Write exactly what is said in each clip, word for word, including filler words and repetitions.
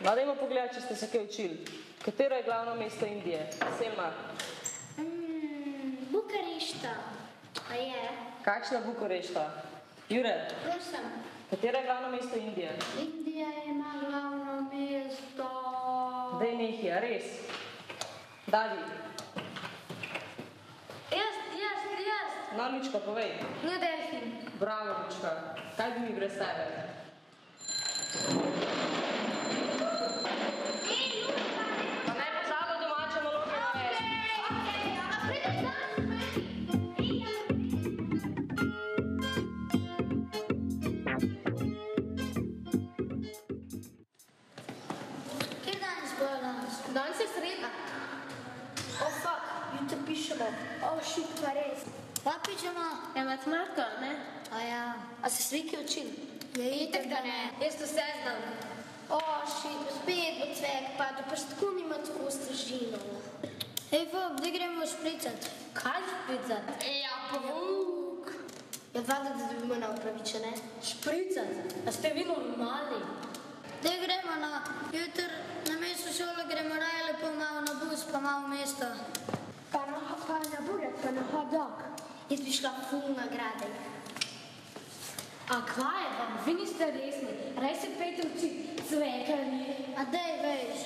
No, dajmo pogledati, če ste se kaj učili. Katero je glavno mesto Indije? Selma. Mm, Bukarešta. A je? Kakšna Bukarešta? Jure. Prosim. Katero je glavno mesto Indije? Indija ima glavno mesto... Daj nekaj, a res? Davi. Jaz, jaz, jaz. No, Lučka, povej. New Delhi. Bravo, Lučka. Kaj bi mi brez tebe? Pa naj pozabo domače naloge narediti. Kje danes bojo danes? Danes je sreda. Oh, fuck, jutri pišemo. Oh, shit, pa res. Pa pišemo? Je matematika, ne? A ja. A se sviki učili? Je itak, da ne. Jaz to vse znam. Oh, shit, spet bo cvek padel, pa še tako nima tako stražino. Ej, Fok, da gremo špricat. Kaj špricat? Ja, povuk. Ja, valjda, da dobimo na upravičene. Špricat? A ste vi normalni? Da gremo na jutr, na mesto šole gremo raje lepo malo na bus, pa malo mesto. Pa na, pa na burek, pa na hot dog. Jaz bi šla ful nagrade. A kva je vam? Vi niste resni. Raj se pejte učiti cvekanje. A daj veš.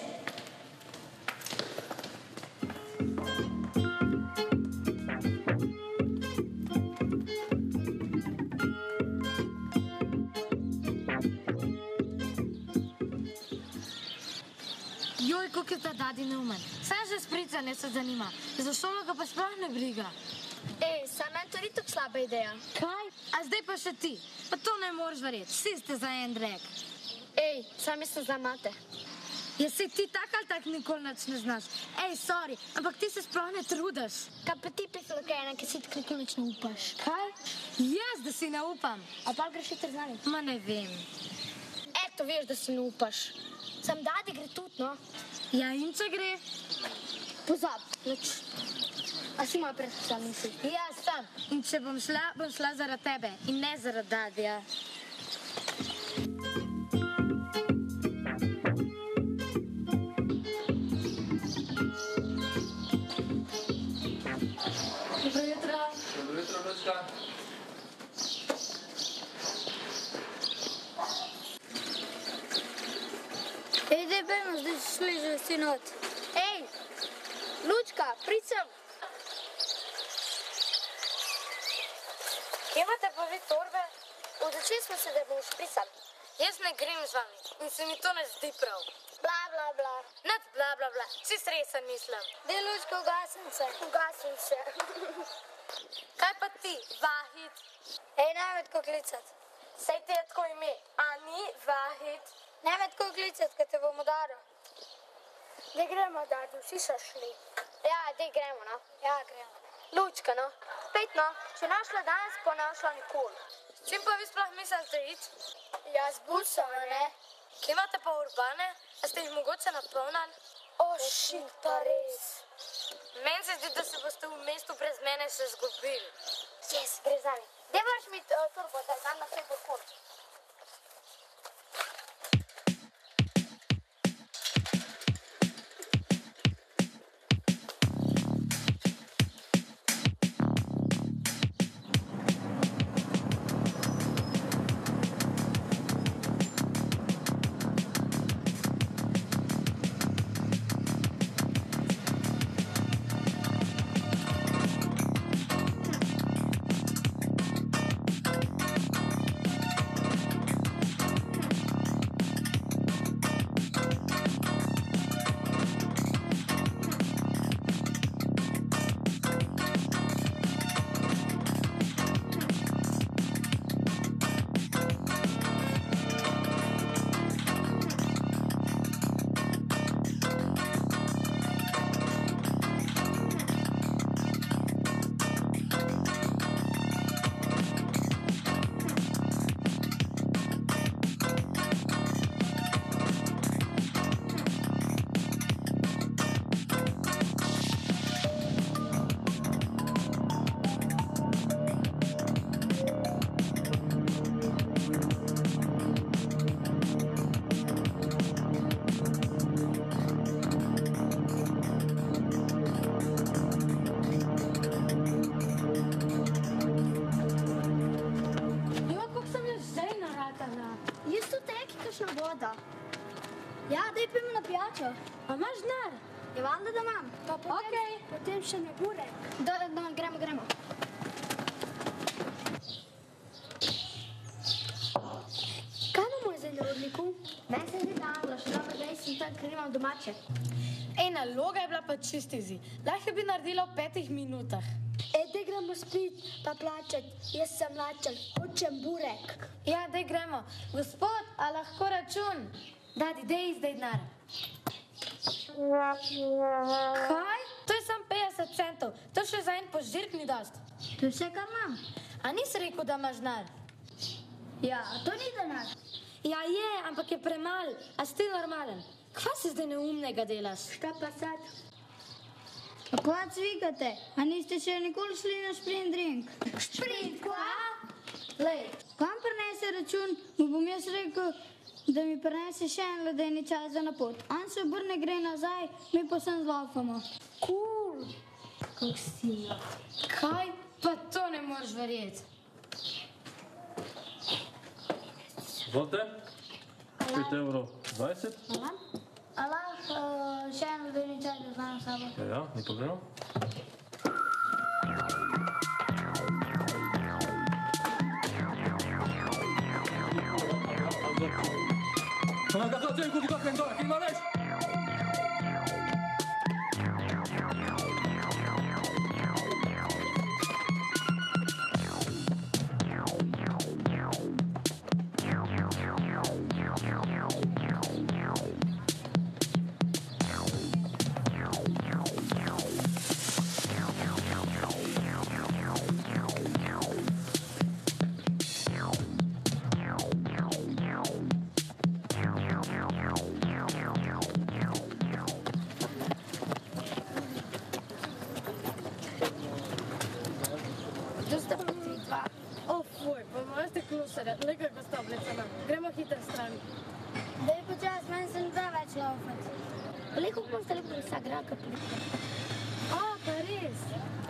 Joj, koliko je ta dadi neumen. Sam že spricanje se zanima. Za šolo ga pa sploh ne briga. Ej, sam meni to ni tako slaba ideja. Kaj? A zdaj pa še ti. Pa to ne moreš verjeti. Vsi ste za en drek. Ej, sam jaz sem za mate. Ja si ti tak ali tak nikoli nič ne znaš. Ej, sorry, ampak ti se sploh ne trudiš. Kaj pa ti pislokajna, ki si tako nič ne upaš? Kaj? Jaz, da si ne upam. A pa greš jutri z nami? Ma ne vem. Eto, veš, da si ne upaš. Sam dadi gre tudi, no. Ja, in če gre? Pozab, nič. A si moj predstavljal misli? Ja, sam. In če bom šla, bom šla zaradi tebe in ne zaradi dadija. Dobro jutro. Dobro jutro, Lučka. Ej, daj bejmo, zdaj si šli že vsi not. Ej, Lučka, prid sem. Kje imate pa vi torbe? Odločili smo se, da bomo špricali. Jaz ne grem z vami in se mi to ne zdi prav. Bla, bla, bla. Nad bla, bla, bla. Si resen mislim. Dej, Lučka, ugasim se. Ugasim se. Kaj pa ti, Vahid? Ej, ne me tako klicat. Sej ti je tako ime, a ni Vahid? Ne me tako klicat, kad te bom udaril. Dej gremo, dadi, vsi so šli. Ja, dej gremo, no. Ja, gremo. Lučka, no. Spet, no. Če našla danes, pa našla nikoli. S čim pa vi sploh mislite iti? Ja, z busom, ne? Kje imate pa urbane? A ste jih mogoče napolnali? O, šit, pa res. Meni se zdi, da se boste v mestu brez mene še zgubili. Jes, gre za mi. Dej moraš mi uh, turbo, da znam na svoj balkon. plačo. A imaš denar? Je valjda, da imam. Pa potem, Okej. potem še ne bure. Da, da, gremo, gremo. Kaj imamo zdaj na rodniku? Meni se zdi dobro, še dobro, da sem tam, ker imam domače. Ej, naloga je bila pa čist izi. Lahko bi naredila v petih minutah. E, da gremo spit, pa plačat. Jaz sem lačen, hočem burek. Ja, daj gremo. Gospod, a lahko račun? Dadi, dej zdaj denar. Kaj? To je samo petdeset centov. To še za en požirk ni dost. To je vse, kar imam. A nisi rekel, da imaš denar? Ja, to ni denar. Ja, je, ampak je premal. A si ti normalen? Kva se zdaj neumnega delaš? Šta pa sad? A kva cvikate? A niste še nikoli šli na sprint drink? Sprint, kva? Lej, kam prenese račun, mu bom jaz rekel, da mi prenese še en ledeni čaj za na pot. On se obrne, gre nazaj, mi pa sem zlaufamo. Cool. Kako si no. Kaj? Pa to ne moreš verjeti. Zvolite, pet evrov dvajset. Allah, uh, še en ledeni čaj da znam sabo. Ja, ni problema. Ona ga to tem kupi kakve dole, ki ima veš? Nekako stoplica nam. Gremo hitro stran. Daj počas, meni se ne da več laufati. Koliko boste lepo vsak graka prišli? O, pa res.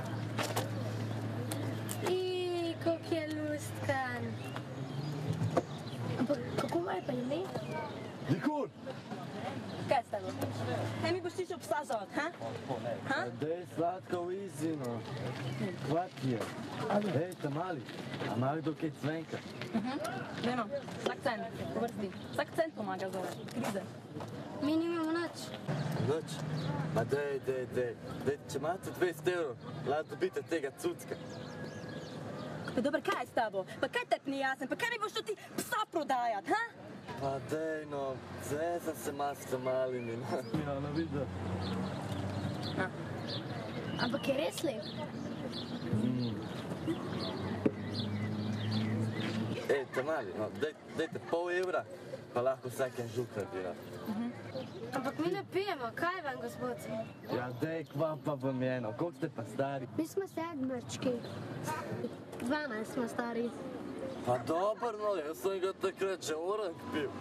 I, koliko je lustkan. Ampak kako maj pa ime? Nikol! Kaj s tebo? Kaj mi boš ti še obsazovat, ha? Ha? Dej slatko v izino. Kvat je. Ej, ta mali. A mali do kaj cvenka? Dajmo, vsak cent, po vrsti. Vsak cent pomaga zove, krize. Mi nimamo nič. Noč. Ma dej, dej, dej. Dej, če imate dvajset evrov, lahko dobite tega cucka. Pa dober, kaj je s tebo? Pa kaj tebi ni jasen? Pa kaj mi boš to ti psa prodajat, ha? Pa dej, no, zezam se malo s tem malimi. Ja, no vidio. Ampak je res lep. Ej, ta mali, no, dej, dejte pol evra, pa lahko vsak en žuk nabira. Ampak mi ne pijemo, kaj vam, gospod? Ja, dej, kva pa vam je, no, koliko ste pa stari? Mi smo sedmrčki. dvanajst smo stari. Pa dober, no, jaz sem ga takrat že orank pil.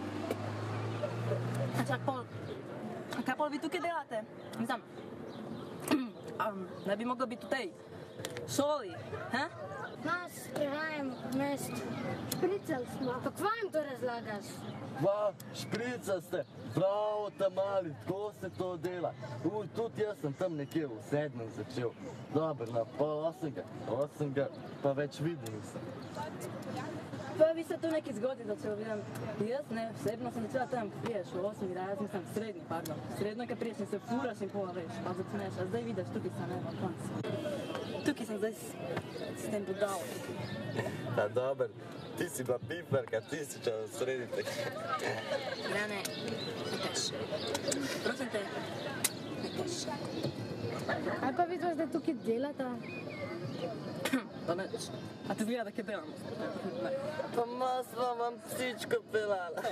A čak pol, a kaj pol vi tukaj delate? Mislim, um, ne bi moglo biti v tej šoli, ha? Nas prehajamo po mestu. Špricali smo. Pa kva jim to razlagaš? Va, šprica ste, bravo, ta mali, tako se to dela. Uj, tudi jaz sem tam nekje v sedmem začel. Dobar, no, pa osmega, osmega, pa več videl nisem. Pa vi ste to neki zgodbi začeli, vidim. Jaz ne, osebno sem začela tam, ko priješ v osmi, da jaz nisem srednji, pardon. Srednjo, ko priješ in se furaš in pol veš, pa začneš, a zdaj vidiš, tukaj sem, evo, konc. Tukaj sem zdaj s, s tem budal. Pa dober, ti si bila piperka, ti si čela srediti. Ne, ne, ne teš. Prosim te, ne teš. Kaj pa vidva zdaj tukaj delata? Pa neč. A ti zgleda, da kaj delamo? Ne. Pa masla vam psičko pelala.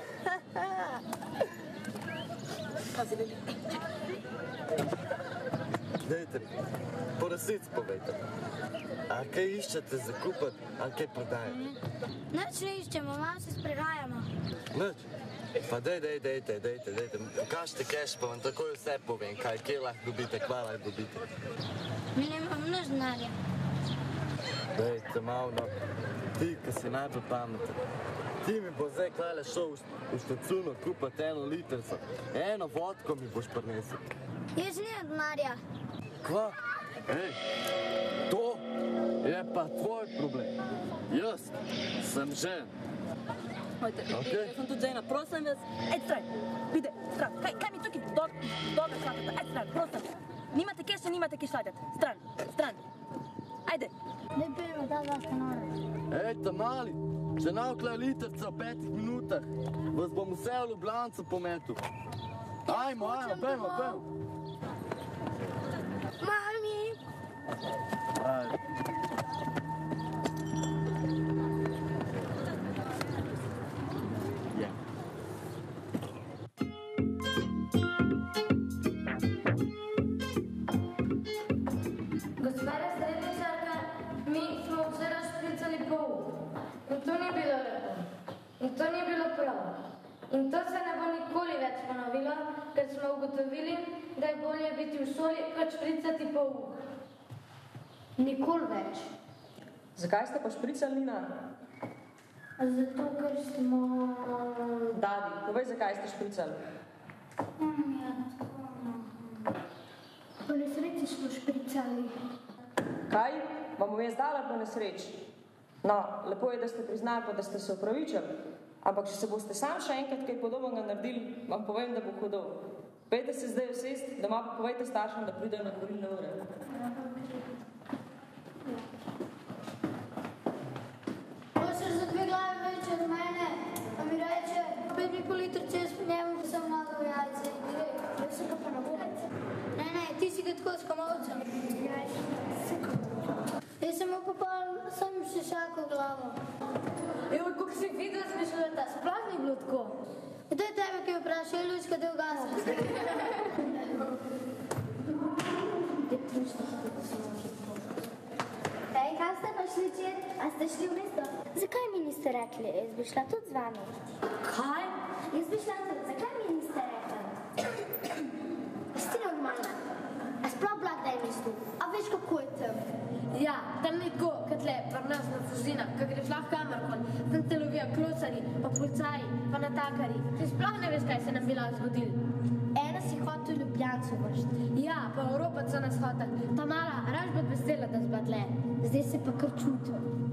Pazi, vidi. Dejte, po resnici povejte. A kaj iščete za kupati, a kaj prodajate? Nič ne iščemo, malo se sprehajamo. Nič? Pa dej, dej, dejte, dejte, dejte. Pokažite keš, pa vam takoj vse povem, kaj, kje lahko dobite, kva lahko dobite. Mi nemamo nič denarja. Dejte, malo, no, ti, ki si najbolj pameten, Ti mi bo zdaj klale šel v štacuno kupati eno litrco. Eno vodko mi boš prinesel. Jaz nimam denarja. Kva? Ej, to je pa tvoj problem. Jaz sem žen. Hojte, Okej. jaz sem tudi žena, prosim vas, ej stran, vide, stran, kaj, kaj mi tukaj do, dobro šlatate, ej stran, prosim. Nimate kje še, nimate kje šlatati, stran, stran, ajde. Ne pojmo, da dva stanove. Ej, ta mali, če navkle litrca v petih minutah, vas bom vse v Ljubljancu pometil. Ajmo, ajmo, pojmo, pojmo. Mami! Ajde. Ja. Gospoda srednjičarka, mi smo včeraj špricali pouk. In to ni bilo lepo. In to ni bilo prav. In to se ne bo nikoli več ponovilo, ker smo ugotovili, da je bolje biti v šoli, kot špricati pouk. Nikoli več. Zakaj ste pa špricali, Nina? Zato, ker smo... Dadi, povej, zakaj ste špricali. Ja, tako... Po nesreči smo špricali. Kaj? Vam bom jaz dala po nesreči? No, lepo je, da ste priznali, pa da ste se opravičili. Ampak, če se boste sam še enkrat kaj podobnega naredili, vam povem, da bo hudo. Pejte se zdaj usest, doma pa povejte staršem, da pridejo na govorilne ure. Mošer za dve glave več od mene, pa mi reče, pet mi po litrce, jaz po njemu, da sem nagal jajce in gre. Jaz sem ga pa na bolec. Ne, ne, ti si ga tako s komovcem. Jaz sem mu popal, sem še šako glavo. Evo, kako si videl, zmišljala, da sploh ni bilo tako. To je tebe, ki me vpraša, je Lučka, da je ugasla. Ej, kaj ste pa šli čet? A ste šli v mesto? Zakaj mi niste rekli? Jaz bi šla tudi z vami. Kaj? Jaz bi šla tudi. Zakaj mi niste rekli? Si normalna. A sploh blag da je mesto? A veš, kako je tam? Ja, tam ni tako, kot le, pri nas na Fužinah, ko greš lahko kamorkoli. Tam te lovijo klocari, pa policaji, pa natakari. Ti sploh ne veš, kaj se nam bi lahko zgodilo. Ena si hotel v Ljubljancu vršiti. Ja, pa Evropa so nas hoteli. Ta mala, raž bo vesela, da zba tle. Zdaj se pa kar čutim.